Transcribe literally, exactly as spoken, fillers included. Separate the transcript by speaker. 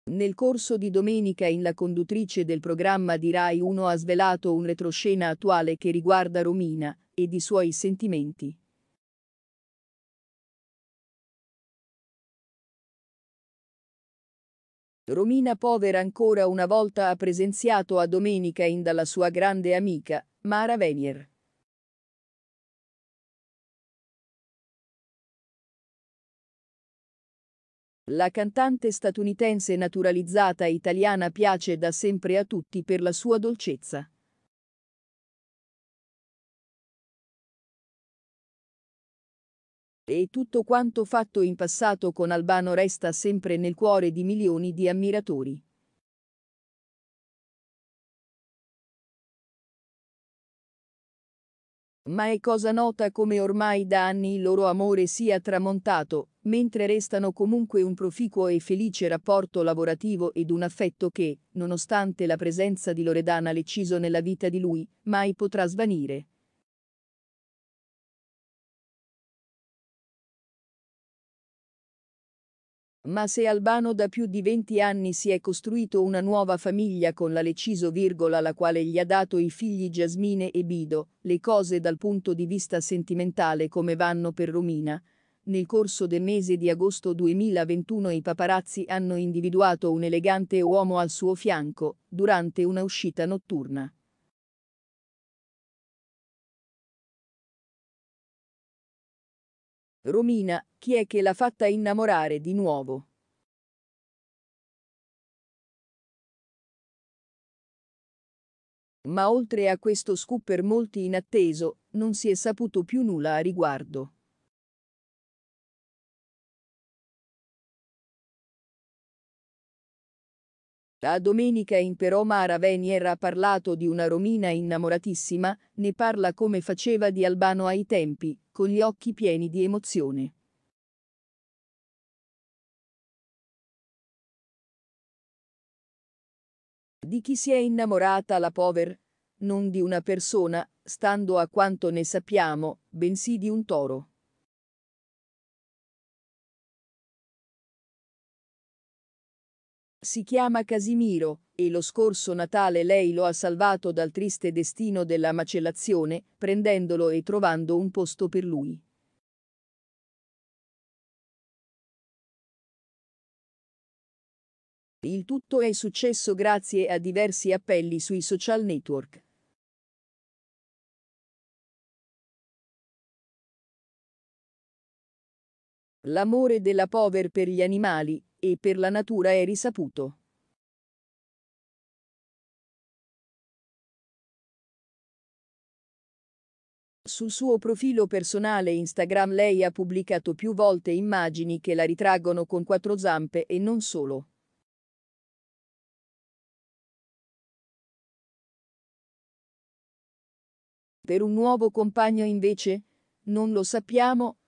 Speaker 1: Nel corso di domenica in la conduttrice del programma di Rai uno ha svelato un retroscena attuale che riguarda Romina ed i suoi sentimenti. Romina Power ancora una volta ha presenziato a Domenica in dalla sua grande amica, Mara Venier. La cantante statunitense naturalizzata italiana piace da sempre a tutti per la sua dolcezza. E tutto quanto fatto in passato con Albano resta sempre nel cuore di milioni di ammiratori. Ma è cosa nota come ormai da anni il loro amore sia tramontato, mentre restano comunque un proficuo e felice rapporto lavorativo ed un affetto che, nonostante la presenza di Loredana Lecciso nella vita di lui, mai potrà svanire. Ma se Albano da più di venti anni si è costruito una nuova famiglia con la Lecciso, virgola, la quale gli ha dato i figli Giasmine e Bido, le cose dal punto di vista sentimentale come vanno per Romina? Nel corso del mese di agosto duemilaventuno i paparazzi hanno individuato un elegante uomo al suo fianco, durante una uscita notturna. Romina, chi è che l'ha fatta innamorare di nuovo? Ma oltre a questo scoop per molti inatteso, non si è saputo più nulla a riguardo. A Domenica in però Mara Venier ha parlato di una Romina innamoratissima, ne parla come faceva di Albano ai tempi, con gli occhi pieni di emozione. Di chi si è innamorata la Power? Non di una persona, stando a quanto ne sappiamo, bensì di un toro. Si chiama Casimiro, e lo scorso Natale lei lo ha salvato dal triste destino della macellazione, prendendolo e trovando un posto per lui. Il tutto è successo grazie a diversi appelli sui social network. L'amore della Power per gli animali e per la natura è risaputo. Sul suo profilo personale Instagram lei ha pubblicato più volte immagini che la ritraggono con quattro zampe e non solo. Per un nuovo compagno invece? Non lo sappiamo,